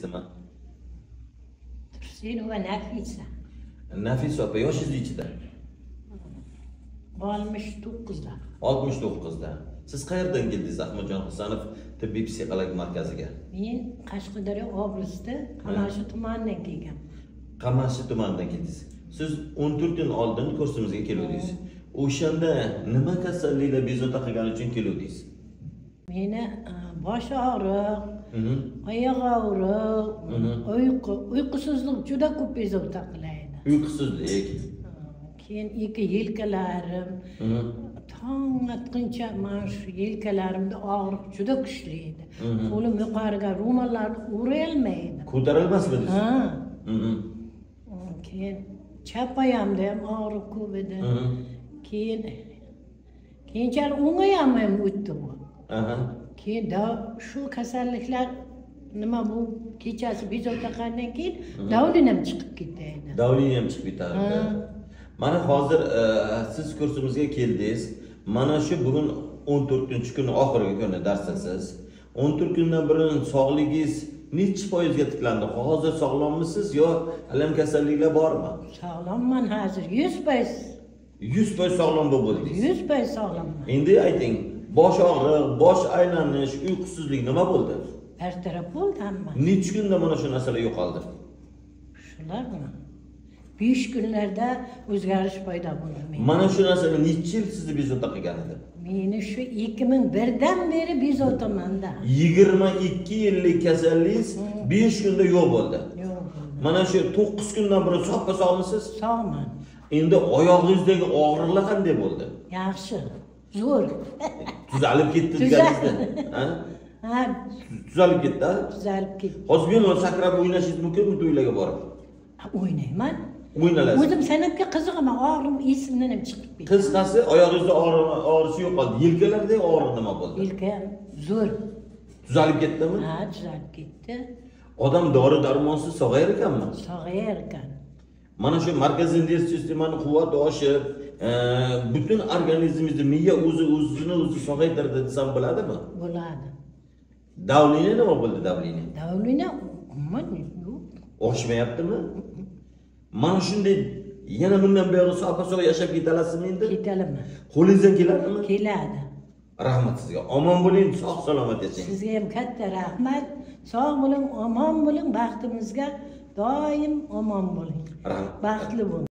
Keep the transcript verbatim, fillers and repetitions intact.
nima? Tursunova Nafisa. Nafisa opa yoshingiz nechida? oltmish to'qqizda. oltmish to'qqizda. Siz qayerdan keldingiz Ahmadjon Husanov tibbiy psixologik markaziga? Men Qashqadaryo oblastida Qamashi tumanidan kelganman. Qamashi tumanidan keldingiz. Siz o'n to'rt kun oldin kursimizga keldingiz. O'shanda nima kasalliklar bezovta qilgani uchun keldingiz? Meni bosh og'riq, oyoq og'riq, uyqu, uyqusizlik juda ko'p bezovta qilaydi. Uyqusizlik. Keyin ikki yelkalarim, tong atguncha mana shu yelkalarimda og'riq juda kuchli edi. Qo'lim yuqoriga ro'mollarni ura olmaydi. Ko'tarilmasmidi? Ha. Keyin chap oyog'imda ham og'riq ko'p edi. Keyin keyinchalik o'ng oyog'im ham o'tdi bu. Aha. Keyin da shu kasalliklar nima bu kechasi bezovta qilgandan keyin davlin ham chiqib ketadi. Davlin ham chiqib ketadi. Mana hozir siz kursimizga keldingiz. Mana shu bugun o'n to'rtinchi kun oxirgi kuni darsdasiz. o'n to'rt kundan burun sog'ligingiz necha foizga tiklandi? Hozir sog'lommisiz yo alam kasalliklar bormi? Sog'lomman hozir yuz foiz. yuz foiz sog'lom bo'lib bo'ldingiz. yuz foiz sog'lomman. Endi ayting, bosh og'riq, bosh aylanish, uyqusizlik nima bo'ldi? Bartaraf bo'ldi hamma. Necha kunda mana shu narsalar yo'qoldi? Shularmi? besh kunlarda o'zgarish paydo bo'ldi menda. Mana shu narsalar necha yil sizni bezovta qilgan edi? Meni shu ikki ming birdan beri bezovtamanda. yigirma ikki yillik kasalligingiz besh kunda yo'q bo'ldi. Yo'q bo'ldi. Mana shu to'qqiz kundan beri soppa sog'misiz? Sog'man. Endi oyog'ingizdagi og'riqlar qanday bo'ldi? Yaxshi, zo'r. Tuzalib ketdi deganingizni, ha? Ha, Tuzalib ketdi, ha? tuzalib ketdi. Hozir men sakrab o'ynashingiz mumkinmi to'ylarga borib? O'ynayman. O'ynalasiz. O'zim san'atga qiziqaman, og'rim esimdan ham chiqib ketdi. Qisqasi oyog'ingizda og'rishi yo'qoldi. Yelkalardagi og'riq nima bo'ldi? Yelka zo'r. Tuzalib ketdimi? Ha, tuzalib ketdi. Odam dori darmonsiz sog'ayar ekanmi? Sog'ayar ekan. Mana shu markaziy nerv sistemani quvvati oshib, butun organizmingizni miya o'zi o'zini o'zi sog'aytirdi desam bo'ladimi? Bo'ladi. Davlini nima bo'ldi davlini? Davlini umuman yo'q. Oshmayaptimi? Mana shunday yana bundan beri sopa-so'g yashab ketalasizmi endi? Ketalaman. Qo'lingizdan keladimi? Keladi. Rahmat sizga. Omon bo'ling, sog' salomat yashang. Sizga ham katta rahmat. Sog' bo'ling, omon bo'ling, baxtimizga doim omon bo'ling. Rahmat. Baxtli bo'ling.